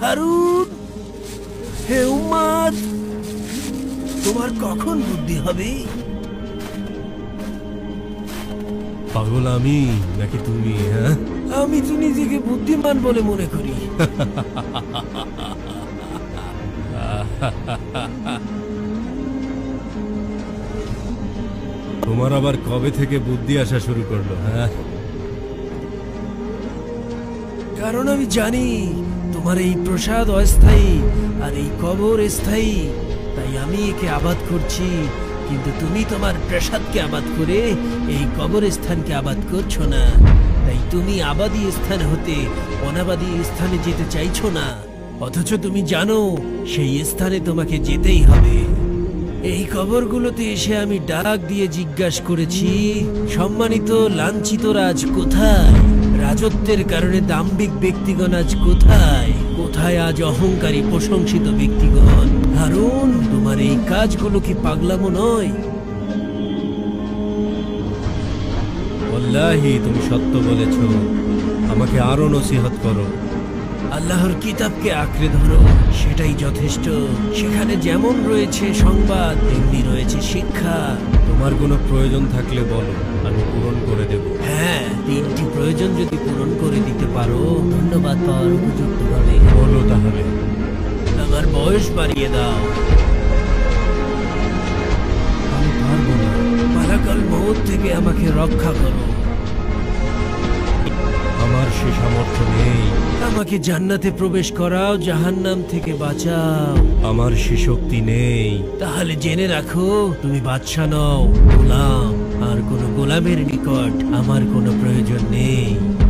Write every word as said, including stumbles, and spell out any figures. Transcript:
হারুন, হে উম্মত, তোমার কখন বুদ্ধি হবে? পাগল আমি নাকি তুমি? হ্যাঁ, আমি তো নিজেকে বুদ্ধিমান বলে মনে করি। তোমার আবার কবে থেকে বুদ্ধি আসা শুরু করলো? হ্যাঁ, কারণ আমি জানি তোমার এই প্রসাদ অস্থায়ী আর এই কবর স্থায়ী, তাই আমি একে আবাদ করছি। কিন্তু তুমি তোমার প্রসাদকে আবাদ করে এই কবর স্থানকে আবাদ করছো না। তাই তুমি আবাদী স্থান হতে অনাবাদী স্থানে যেতে চাইছো না, অথচ তুমি জানো সেই স্থানে তোমাকে যেতেই হবে। এই কবরগুলোতে এসে আমি ডাক দিয়ে জিজ্ঞাসা করেছি, সম্মানিত লাঞ্ছিত রাজ কোথায়? রাজত্বের কারণে দাম্ভিক ব্যক্তিগণ আজ কোথায়? কোথায় আজ অহংকারী প্রশংসিত ব্যক্তিগণ? হারুন, তোমার এই কাজগুলো কি পাগলামো নয়? ওয়াল্লাহি তুমি সত্য বলেছ। আমাকে আরো নসিহত করো। আল্লাহর কিতাবকে আঁকড়ে ধরো, সেটাই যথেষ্ট। সেখানে যেমন রয়েছে সংবাদ, তেমনি রয়েছে শিক্ষা। তোমার কোনো প্রয়োজন থাকলে বলো, আমি পূরণ করে দেব। হ্যাঁ, তিনটি প্রয়োজন যদি পূরণ করে দিতে পারো, ধন্যবাদ পাওয়ার উপযুক্ত হবে। বলো তাহলে। আমার বয়স বাড়িয়ে দাও। আমি পারবো না। মালাকাল মউত থেকে আমাকে রক্ষা করো। আমার সে সামর্থ্য নেই। আমাকে জান্নাতে প্রবেশ করাও, জাহান্নাম থেকে বাঁচাও। আমার সে শক্তি নেই। তাহলে জেনে রাখো, তুমি বাদশা নও, গোলাম। আর কোনো গোলামের নিকট আমার কোনো প্রয়োজন নেই।